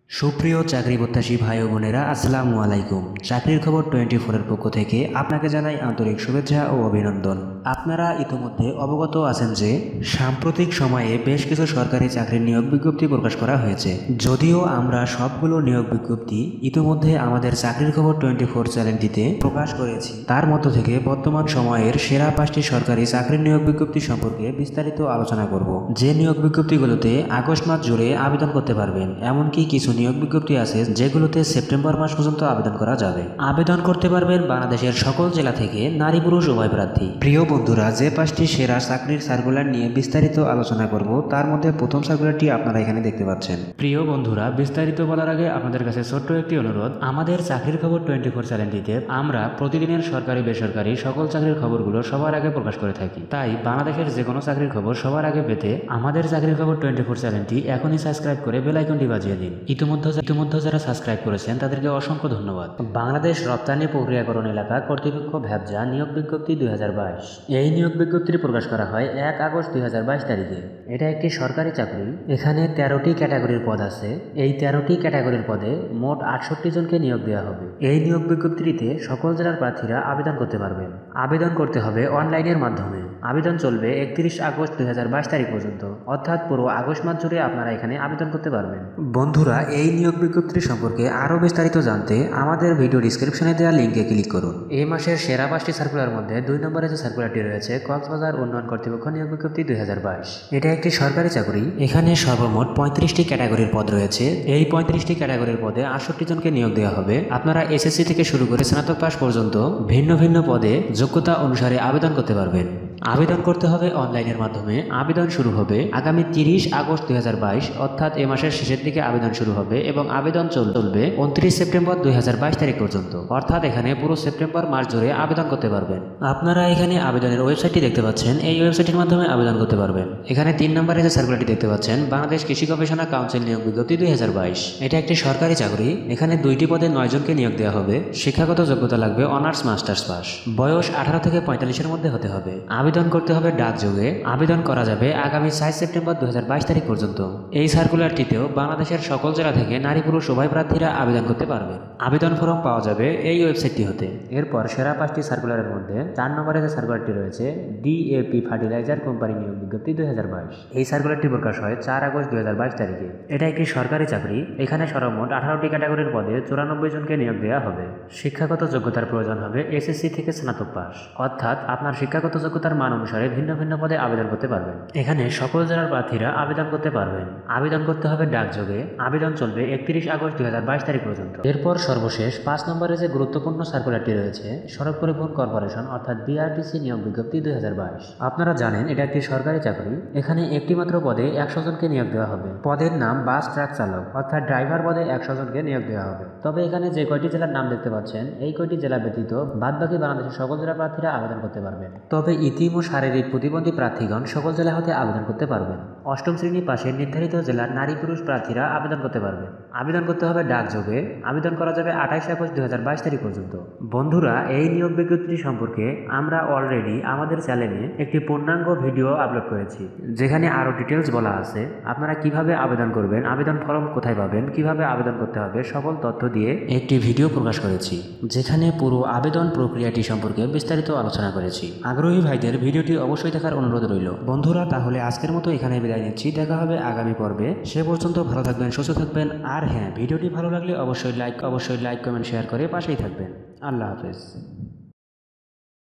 সুপ্রিয় চাকরি প্রত্যাশী ভাই ও বোনেরা, আসসালামু আলাইকুম। চাকরির খবর 24-এর পক্ষ থেকে আপনাকে জানাই আন্তরিক শুভেচ্ছা ও অভিনন্দন। আপনারা ইতিমধ্যে অবগত আছেন যে সাম্প্রতিক সময়ে বেশ কিছু সরকারি চাকরির নিয়োগ বিজ্ঞপ্তি প্রকাশ করা হয়েছে। যদিও আমরা সবগুলো নিয়োগ বিজ্ঞপ্তি ইতিমধ্যে আমাদের চাকরির খবর 24 চ্যানেলটিতে প্রকাশ করেছি, তার মধ্য থেকে বর্তমান সময়ের সেরা 5টি সরকারি চাকরির নিয়োগ বিজ্ঞপ্তি সম্পর্কে বিস্তারিত আলোচনা করব। যে নিয়োগ বিজ্ঞপ্তিগুলোতে আগস্ট মাস জুড়ে আবেদন করতে পারবেন, এমনকি কিছু নিয়োগ বিজ্ঞপ্তি আছে যেগুলোতে সেপ্টেম্বর মাস পর্যন্ত আবেদন করা যাবে। আবেদন করতে পারবেন বাংলাদেশের সকল জেলা থেকে নারী পুরুষ উভয় প্রার্থী। প্রিয় বন্ধুরা, যে 5টি সেরা চাকরির সার্কুলার নিয়ে বিস্তারিত আলোচনা করব, তার মধ্যে প্রথম সার্কুলারটি আপনারা এখানে দেখতে পাচ্ছেন। প্রিয় বন্ধুরা, বিস্তারিত বলার আগে আপনাদের কাছে ছোট্ট একটি অনুরোধ। আমাদের চাকরির খবর 24 চ্যানেলটিতে আমরা প্রতিদিনের সরকারি বেসরকারি সকল চাকরির খবরগুলো সবার আগে প্রকাশ করে থাকি। তাই বাংলাদেশের যে কোনো চাকরির খবর সবার আগে পেতে আমাদের চাকরির খবর 24 চ্যানেলটি এখনই সাবস্ক্রাইব করে বেল আইকনটি বাজিয়ে দিন। ইতিমধ্যে যারা সাবস্ক্রাইব করেছেন তাদেরকে অসংখ্য ধন্যবাদ। বাংলাদেশ রপ্তানি প্রক্রিয়াকরণ এলাকা কর্তৃপক্ষ ভ্যাবজা নিয়োগ বিজ্ঞপ্তি 2022। এই নিয়োগ বিজ্ঞপ্তি প্রকাশ করা হয় 1 আগস্ট 2022 তারিখে। এটা একটি সরকারি চাকরি। এখানে 13টি ক্যাটাগরির পদ আছে। এই 13টি ক্যাটাগরির পদে মোট 68 জনকে নিয়োগ দেওয়া হবে। এই নিয়োগ বিজ্ঞপ্তিতে সকল জেলার প্রার্থীরা আবেদন করতে পারবেন। আবেদন করতে হবে অনলাইনের মাধ্যমে। আবেদন চলবে 31 আগস্ট 2022 তারিখ পর্যন্ত, অর্থাৎ পুরো আগস্ট মাস জুড়ে আপনারা এখানে আবেদন করতে পারবেন। বন্ধুরা, এই নিয়োগ বিজ্ঞপ্তি সম্পর্কে আরও বিস্তারিত জানতে আমাদের ভিডিও ডিসক্রিপশনে দেওয়া লিঙ্কে ক্লিক করুন। এই মাসের সেরা 5টি সার্কুলার মধ্যে 2 নম্বরে যে সার্কুলারটি রয়েছে, কক্সবাজার উন্নয়ন কর্তৃপক্ষ নিয়োগ বিজ্ঞপ্তি 2022। এটা একটি সরকারি চাকরি। এখানে সর্বমোট 35টি ক্যাটাগরির পদ রয়েছে। এই 35টি ক্যাটাগরির পদে 68 জনকে নিয়োগ দেওয়া হবে। আপনারা এসএসসি থেকে শুরু করে স্নাতক পাস পর্যন্ত ভিন্ন ভিন্ন পদে যোগ্যতা অনুসারে আবেদন করতে পারবেন। আবেদন করতে হবে অনলাইনের মাধ্যমে। আবেদন শুরু হবে আগামী 30 আগস্ট 2022, অর্থাৎ এ মাসের শেষের দিকে আবেদন শুরু হবে এবং আবেদন চলবে 29 সেপ্টেম্বর 2022 তারিখ পর্যন্ত, অর্থাৎ এখানে পুরো সেপ্টেম্বর মাস জুড়ে আবেদন করতে পারবেন। আপনারা এখানে আবেদনের ওয়েবসাইটটি দেখতে পাচ্ছেন। এই ওয়েবসাইটের মাধ্যমে আবেদন করতে পারবেন। এখানে 3 নম্বরে যে সার্কুলারটি দেখতে পাচ্ছেন, বাংলাদেশ কৃষি গবেষণা কাউন্সিল নিয়োগ বিজ্ঞপ্তি 2022। এটা একটি সরকারি চাকরি। এখানে 2টি পদে 9 জনকে নিয়োগ দেওয়া হবে। শিক্ষাগত যোগ্যতা লাগবে অনার্স মাস্টার্স পাস। বয়স 18 থেকে 45-এর মধ্যে হতে হবে। আবেদন করতে হবে ডাকযোগে। আবেদন করা যাবে আগামী 4 সেপ্টেম্বর 2022 তারিখ পর্যন্ত। এই সার্কুলারটিতেও বাংলাদেশের সকল জেলা থেকে নারী পুরুষ উভয় প্রার্থীরা আবেদন করতে পারবেন। আবেদন ফর্ম পাওয়া যাবে এই ওয়েবসাইটটি হতে। এরপর সেরা 5টি সার্কুলারের মধ্যে 4 নম্বরে যে সার্কুলারটি রয়েছে, ডিএপি ফার্টিলাইজার কোম্পানি নিয়োগ বিজ্ঞপ্তি 2022। এই সার্কুলারটি প্রকাশ হয় 4 আগস্ট 2022 তারিখে। এটা একটি সরকারি চাকরি। এখানে সর্বমোট 18টি ক্যাটাগরির পদে 94 জনকে নিয়োগ দেওয়া হবে। শিক্ষাগত যোগ্যতার প্রয়োজন হবে এসএসসি থেকে স্নাতক পাস, অর্থাৎ আপনার শিক্ষাগত যোগ্যতার মান অনুসারে ভিন্ন ভিন্ন পদে আবেদন করতে পারবেন। এখানে সকল জেলার প্রার্থীরা আবেদন করতে পারবেন। আবেদন করতে হবে ডাকযোগে। আবেদন চলবে 31 আগস্ট 2022 তারিখ পর্যন্ত। এরপর সর্বশেষ 5 নম্বরে যে গুরুত্বপূর্ণ সার্কুলারটি রয়েছে, সড়ক পরিবহন কর্পোরেশন অর্থাৎ বিআরটিসি নিয়োগ বিজ্ঞপ্তি 2022। আপনারা জানেন এটা একটি সরকারি চাকরি। এখানে একটি মাত্র পদে 100 জনকে নিয়োগ দেওয়া হবে। পদের নাম বাস ট্রাক চালক, অর্থাৎ ড্রাইভার পদে 100 জনকে নিয়োগ দেওয়া হবে। তবে এখানে যে কয়টি জেলার নাম দেখতে পাচ্ছেন, এই কয়টি জেলা ব্যতীত বাদবাকি বাংলাদেশের সকল জেলা প্রার্থীরা আবেদন করতে পারবেন। তবে ইতিম ও শারীরিক প্রতিবন্ধী প্রার্থীগণ সকল জেলা হতে আবেদন করতে পারবেন। 8ম শ্রেণী পাশের নির্ধারিত জেলার নারী পুরুষ প্রার্থীরা আবেদন করতে পারবেন। আবেদন করতে হবে ডাকযোগে। আবেদন করা যাবে 28 আগস্ট 2022 তারিখ পর্যন্ত। বন্ধুরা, এই নিয়োগ বিজ্ঞপ্তি সম্পর্কে আমরা অলরেডি আমাদের চ্যানেলে একটি পূর্ণাঙ্গ ভিডিও আপলোড করেছি, যেখানে আরও ডিটেলস বলা আছে। আপনারা কিভাবে আবেদন করবেন, আবেদন ফর্ম কোথায় পাবেন, কিভাবে আবেদন করতে হবে, সকল তথ্য দিয়ে একটি ভিডিও প্রকাশ করেছি, যেখানে পুরো আবেদন প্রক্রিয়াটি সম্পর্কে বিস্তারিত আলোচনা করেছি। আগ্রহী ভাইদের ভিডিওটি অবশ্যই দেখার অনুরোধ রইল। বন্ধুরা, তাহলে আজকের মতো এখানে বিদায় নিচ্ছি। দেখা হবে আগামী পর্বে। সে পর্যন্ত ভালো থাকবেন, সুস্থ থাকবেন। আর হ্যাঁ, ভিডিওটি ভালো লাগলে অবশ্যই লাইক কমেন্ট শেয়ার করে পাশেই থাকবেন। আল্লাহ হাফেজ।